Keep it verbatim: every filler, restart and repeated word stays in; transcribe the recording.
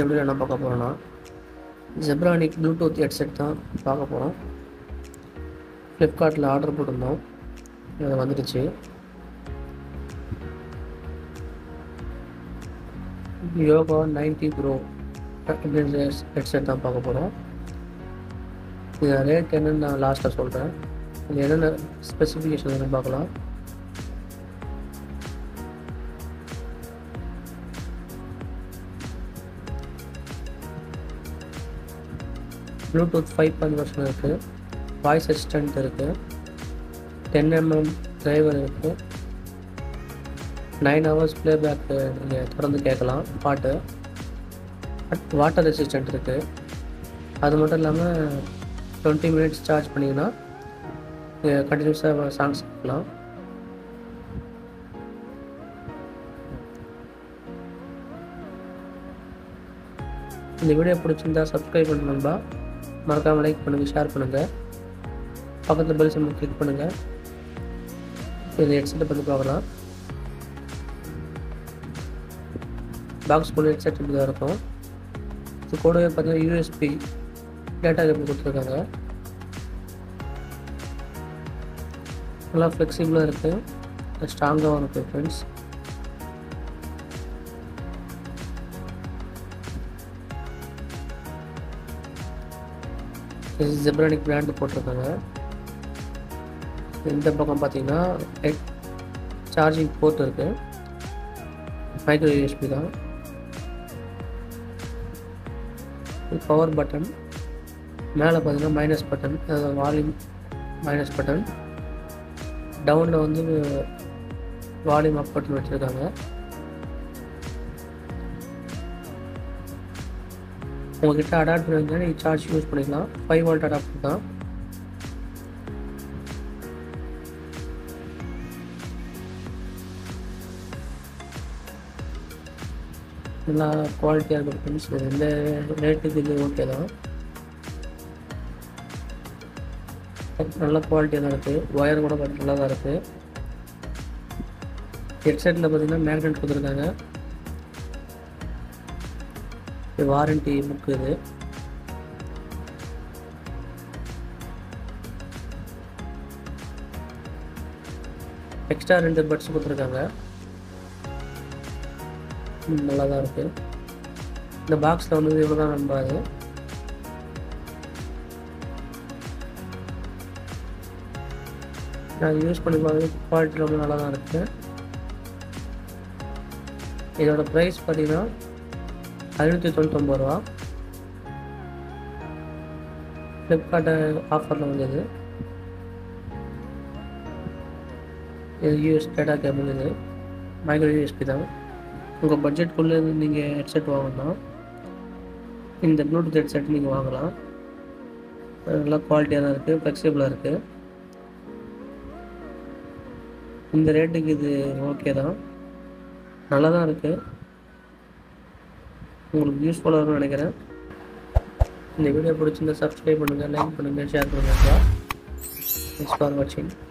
இந்த வீடியோ என்ன பார்க்க போகிறோன்னா ஜெப்ரானிக் ப்ளூடூத் ஹெட்செட் தான் பார்க்க போகிறோம். ஃப்ளிப்கார்ட்டில் ஆர்டர் போட்டிருந்தோம், அது வந்துடுச்சு. யோகா நைன்டி ப்ரோ அப்படின்ற ஹெட்செட் தான் பார்க்க போகிறோம். இது ரேட் என்னன்னு நான் லாஸ்ட்டாக சொல்கிறேன். இது என்னென்ன ஸ்பெசிஃபிகேஷன் என்னன்னு பார்க்கலாம். ப்ளூடூத் ஃபைவ் பாயிண்ட் வெர்ஷன் இருக்குது, வாய்ஸ் அசிஸ்டன்ட் இருக்குது, டென் எம்எம் டிரைவர் இருக்குது, நைன் ஹவர்ஸ் ப்ளேபேக்கு நீங்கள் தொடர்ந்து கேட்கலாம் பாட்டு, வாட்டர் ரெசிஸ்டன்ட் இருக்குது. அது மட்டும் இல்லாமல் டுவெண்ட்டி மினிட்ஸ் சார்ஜ் பண்ணிங்கன்னா நீங்கள் கண்டினியூஸாக சாங்ஸ் கேட்கலாம். இந்த வீடியோ பிடிச்சிருந்தா சப்ஸ்கிரைப் பண்ணணும்பா, மறக்காமல் லைக் பண்ணுங்கள், ஷேர் பண்ணுங்கள், பக்கத்தில் பெல் சிம்பல் கிளிக் பண்ணுங்கள். இந்த ஹெட்செட்டை பற்றி பார்க்கலாம். பாக்ஸ் ஃபுல் ஹெட்செட் இப்படி தான் இருக்கும். இது கூடவே பார்த்தீங்கன்னா யூஎஸ்பி டேட்டா கேபிள் கொடுத்துருக்காங்க. நல்லா ஃப்ளெக்சிபிளாக இருக்குது, ஸ்ட்ராங்காகவும் இருக்குது ஃப்ரெண்ட்ஸ். ஜெப்ரானிக் பிராண்டு போட்டிருக்காங்க. இந்த பக்கம் பார்த்தீங்கன்னா சார்ஜிங் போர்ட் இருக்குது, மைக்ரோ யூஎஸ்பி தான். பவர் பட்டன் மேலே பார்த்தீங்கன்னா minus button, volume minus button, டவுனில் வந்து வால்யூம் அப் பட்டன் வச்சுருக்காங்க. உங்கள்கிட்ட அடாப்டர் இருந்தால் நீங்கள் சார்ஜ் யூஸ் பண்ணிக்கலாம். ஃபைவ் வோல்ட் அடாப்டர் தான். நல்லா குவாலிட்டியாக இருக்கும் ஃப்ரெண்ட்ஸ். எந்த ரேட்டுக்கு இது ஓகே தான், நல்ல குவாலிட்டியாக தான் இருக்குது. ஒயர் கூட பார்த்து நல்லா தான் இருக்குது. ஹெட்செட்டில் பார்த்தீங்கன்னா மேக்னெட் கொடுத்துருக்காங்க. வாரண்டி புக் இது. எக்ஸ்ட்ரா ரெண்டு பட்ஸ் கொடுத்துருக்காங்க, நல்லா தான் இருக்கு. இந்த பாக்ஸில் வந்து இவ்வளோ தான் நம்பாது. நான் யூஸ் பண்ணி பார்த்து குவாலிட்டி ரொம்ப நல்லா தான் இருக்குது. இதோட ப்ரைஸ் பார்த்தீங்கன்னா ஐநூற்றி தொண்ணூத்தொம்பது ரூபா. ஃப்ளிப்கார்ட்டு ஆஃபரில் வந்தது. இது யூஎஸ் டேட்டா கேபிள், இது மைக்ரோ யூஎஸ்பி தான். உங்கள் பட்ஜெட்குள்ளே நீங்கள் ஹெட்செட் வாங்கினா இந்த ப்ளூடூத் ஹெட்செட் நீங்கள் வாங்கலாம். நல்லா குவாலிட்டியாக தான் இருக்குது, ஃப்ளெக்சிபிளாக இருக்குது. இந்த ரேட்டுக்கு இது ஓகே தான், நல்லா தான் இருக்குது. உங்களுக்கு யூஸ்ஃபுல்லாக இருக்கும்னு நினைக்கிறேன். இந்த வீடியோ பிடிச்சிருந்தா சப்ஸ்கிரைப் பண்ணுங்கள், லைக் பண்ணுங்கள், ஷேர் பண்ணுங்கள். தேங்க்ஸ் ஃபார் வாட்சிங்.